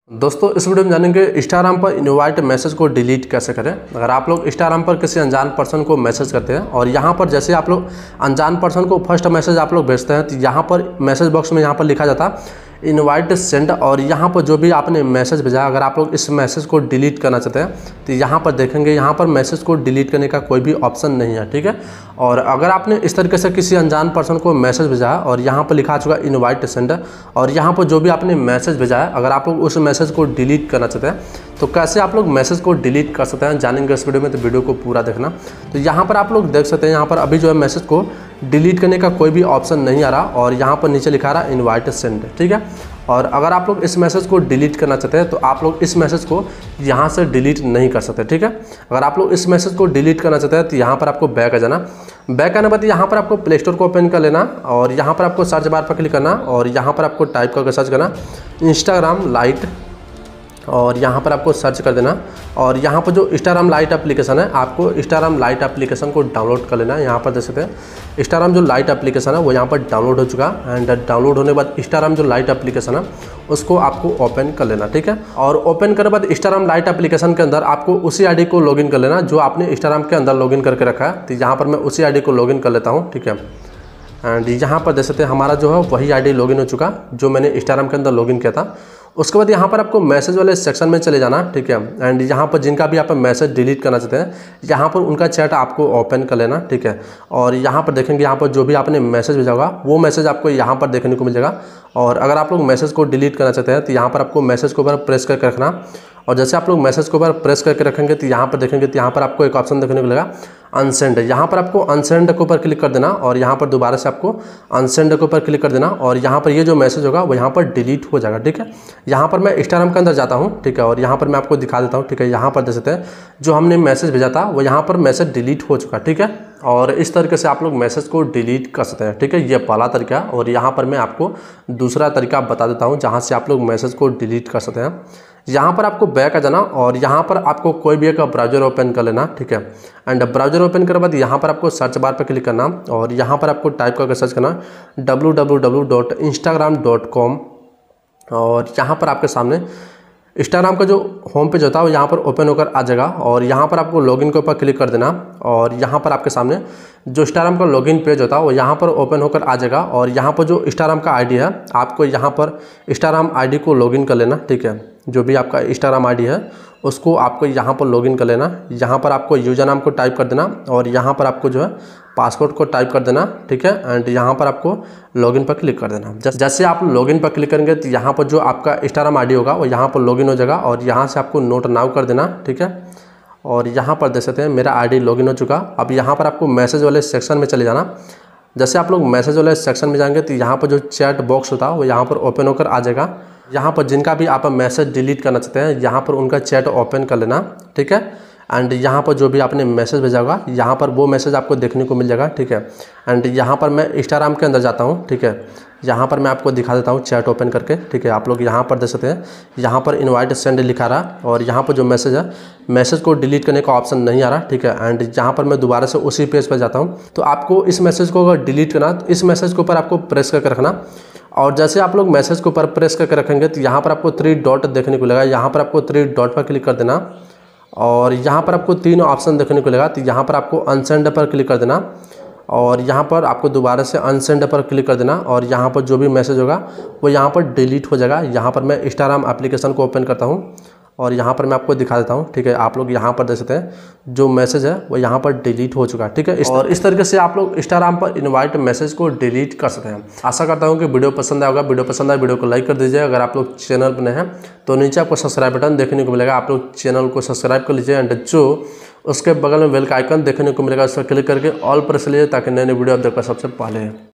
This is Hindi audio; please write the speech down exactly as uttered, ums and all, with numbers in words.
दोस्तों इस वीडियो में जानेंगे इंस्टाग्राम पर इनवाइट मैसेज को डिलीट कैसे करें। अगर आप लोग इंस्टाग्राम पर किसी अनजान पर्सन को मैसेज करते हैं और यहाँ पर जैसे आप लोग अनजान पर्सन को फर्स्ट मैसेज आप लोग भेजते हैं तो यहाँ पर मैसेज बॉक्स में यहाँ पर लिखा जाता है इनवाइट सेंड, और यहाँ पर जो भी आपने मैसेज भेजा अगर आप लोग इस मैसेज को डिलीट करना चाहते हैं तो यहाँ पर देखेंगे यहाँ पर मैसेज को डिलीट करने का कोई भी ऑप्शन नहीं है, ठीक है। और अगर आपने इस तरीके से किसी अनजान पर्सन को मैसेज भेजा है और यहाँ पर लिखा चुका इनवाइट सेंड, और यहाँ पर जो भी आपने मैसेज भेजा है अगर आप लोग उस मैसेज को डिलीट करना चाहते हैं तो कैसे आप लोग मैसेज को डिलीट कर सकते हैं जानेंगे इस वीडियो में, तो वीडियो को पूरा देखना। तो यहाँ पर आप लोग देख सकते हैं यहाँ पर अभी जो है मैसेज को डिलीट करने का कोई भी ऑप्शन नहीं आ रहा और यहाँ पर नीचे लिखा रहा इनवाइट सेंड, ठीक है। और अगर आप लोग इस मैसेज को डिलीट करना चाहते हैं तो आप लोग इस मैसेज को यहाँ से डिलीट नहीं कर सकते, ठीक है। अगर आप लोग इस मैसेज को डिलीट करना चाहते हैं तो यहाँ पर आपको बैक आ जाना। बैक आने के बाद यहाँ पर आपको प्ले स्टोर को ओपन कर लेना और यहाँ पर आपको सर्च बार पर क्लिक करना और यहाँ पर आपको टाइप करके सर्च करना इंस्टाग्राम लाइट, और यहाँ पर आपको सर्च कर देना। और यहाँ पर जो इंस्टाग्राम लाइट एप्लीकेशन है आपको इंस्टाग्राम लाइट एप्लीकेशन को डाउनलोड कर लेना है। यहाँ पर देख सकते हैं इंस्टाग्राम जो लाइट एप्लीकेशन है वो यहाँ पर डाउनलोड हो चुका है, एंड डाउनलोड होने के बाद इंस्टाग्राम जो लाइट एप्लीकेशन है उसको आपको ओपन कर लेना, ठीक है। और ओपन करने के बाद इंस्टाग्राम लाइट एप्लीकेशन के अंदर आपको उसी आईडी को लॉगिन कर लेना जो आपने इंस्टाग्राम के अंदर लॉगिन करके रखा है। तो यहाँ पर मैं उसी आईडी को लॉगिन कर लेता हूँ, ठीक है। एंड यहाँ पर देख सकते हैं हमारा जो है वही आईडी लॉगिन हो चुका जो मैंने इंस्टाग्राम के अंदर लॉगिन किया था। उसके बाद यहाँ पर आपको मैसेज वाले सेक्शन में चले जाना, ठीक है। एंड यहाँ पर जिनका भी आप मैसेज डिलीट करना चाहते हैं यहाँ पर उनका चैट आपको ओपन कर लेना, ठीक है। और यहाँ पर देखेंगे यहाँ पर जो भी आपने मैसेज भेजा होगा वो मैसेज आपको यहाँ पर देखने को मिल जाएगा। और अगर आप लोग मैसेज को डिलीट करना चाहते हैं तो यहाँ पर आपको मैसेज के ऊपर प्रेस करके रखना, और जैसे आप लोग मैसेज के ऊपर प्रेस करके रखेंगे तो यहाँ पर देखेंगे तो यहाँ पर आपको एक ऑप्शन देखने को मिलेगा अनसेंड। यहाँ पर आपको अनसेंड के ऊपर क्लिक कर देना और यहाँ पर दोबारा से आपको अनसेंड के ऊपर क्लिक कर देना और यहाँ पर ये जो मैसेज होगा वो यहाँ पर डिलीट हो जाएगा, ठीक है। यहाँ पर मैं इंस्टाग्राम के अंदर जाता हूँ, ठीक है, और यहाँ पर मैं आपको दिखा देता हूँ, ठीक है। यहाँ पर देख सकते हैं जो हमने मैसेज भेजा था वो यहाँ पर मैसेज डिलीट हो चुका, ठीक है। और इस तरीके से आप लोग मैसेज को डिलीट कर सकते हैं, ठीक है। ये पहला तरीका, और यहाँ पर मैं आपको दूसरा तरीका बता देता हूँ जहाँ से आप लोग मैसेज को डिलीट कर सकते हैं। यहाँ पर आपको बैक आ जाना और यहाँ पर आपको कोई भी एक ब्राउज़र ओपन कर लेना, ठीक है। एंड ब्राउज़र ओपन करने के बाद यहाँ पर आपको सर्च बार पर क्लिक करना और यहाँ पर आपको टाइप करके सर्च करना W W W dot Instagram dot com, और यहाँ पर आपके सामने इंस्टाग्राम का जो होम पेज होता है वो यहाँ पर ओपन होकर आ जाएगा। और यहाँ पर आपको लॉगिन के ऊपर क्लिक कर देना और यहाँ पर आपके सामने जो इंस्टाग्राम का लॉगिन पेज होता है वो यहाँ पर ओपन होकर आ जाएगा। और यहाँ पर जो इंस्टाग्राम का आईडी है आपको यहाँ पर इंस्टाग्राम आईडी को लॉगिन कर लेना, ठीक है। जो भी आपका इंस्टाग्राम आईडी है उसको आपको यहाँ पर लॉगिन कर लेना। यहाँ पर आपको यूजर नाम को टाइप कर देना और यहाँ पर आपको जो है पासवर्ड को टाइप कर देना, ठीक है। एंड यहाँ पर आपको लॉगिन पर क्लिक कर देना। जैसे आप लॉगिन पर क्लिक करेंगे तो यहाँ पर जो आपका इंस्टाग्राम आईडी होगा वो यहाँ पर लॉगिन हो जाएगा और यहाँ से आपको नोट नाउ कर देना, ठीक है। और यहाँ पर देख सकते हैं मेरा आईडी लॉगिन हो चुका। अब यहाँ पर आपको मैसेज वाले सेक्शन में चले जाना। जैसे आप लोग मैसेज वाले सेक्शन में जाएंगे तो यहाँ पर जो चैट बॉक्स होता है वो यहाँ पर ओपन होकर आ जाएगा। यहाँ पर जिनका भी आप मैसेज डिलीट करना चाहते हैं यहाँ पर उनका चैट ओपन कर लेना, ठीक है। एंड यहाँ पर जो भी आपने मैसेज भेजा होगा यहाँ पर वो मैसेज आपको देखने को मिल जाएगा, ठीक है। एंड यहाँ पर मैं इंस्टाग्राम के अंदर जाता हूँ, ठीक है। यहाँ पर मैं आपको दिखा देता हूँ चैट ओपन करके, ठीक है। आप लोग यहाँ पर देख सकते हैं यहाँ पर इनवाइट सेंड लिखा रहा और यहाँ पर जो मैसेज है मैसेज को डिलीट करने का ऑप्शन नहीं आ रहा, ठीक है। एंड यहाँ पर मैं दोबारा से उसी पेज पर जाता हूँ। तो आपको इस मैसेज को अगर डिलीट करना तो इस मैसेज के ऊपर आपको प्रेस करके रखना, और जैसे आप लोग मैसेज के ऊपर प्रेस करके रखेंगे तो यहाँ पर आपको थ्री डॉट देखने को मिलेगा। यहाँ पर आपको थ्री डॉट पर क्लिक कर देना और यहाँ पर आपको तीन ऑप्शन देखने को मिलेगा। तो यहाँ पर आपको अनसेंड पर क्लिक कर देना और यहाँ पर आपको दोबारा से अनसेंड पर क्लिक कर देना और यहाँ पर जो भी मैसेज होगा वो यहाँ पर डिलीट हो जाएगा। यहाँ पर मैं इंस्टाग्राम एप्लीकेशन को ओपन करता हूँ और यहाँ पर मैं आपको दिखा देता हूँ, ठीक है। आप लोग यहाँ पर देख सकते हैं जो मैसेज है वो यहाँ पर डिलीट हो चुका है, ठीक है। इस और इस तरीके से आप लोग इंस्टाग्राम पर इनवाइट मैसेज को डिलीट कर सकते हैं। आशा करता हूँ कि वीडियो पसंद आएगा। वीडियो पसंद आए वीडियो को लाइक कर दीजिए। अगर आप लोग चैनल पर नए हैं तो नीचे आपको सब्सक्राइब बटन देखने को मिलेगा, आप लोग चैनल को सब्सक्राइब कर लीजिए। एंड जो उसके बगल में बेल का आइकन देखने को मिलेगा उस पर क्लिक करके ऑल प्रेस लीजिए ताकि नए नए वीडियो आप देखकर सबसे पहले